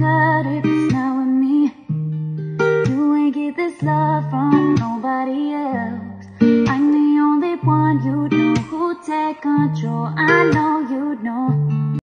cut if it's not with me. You ain't get this love from nobody else. I'm the only one you know who take control. I know you know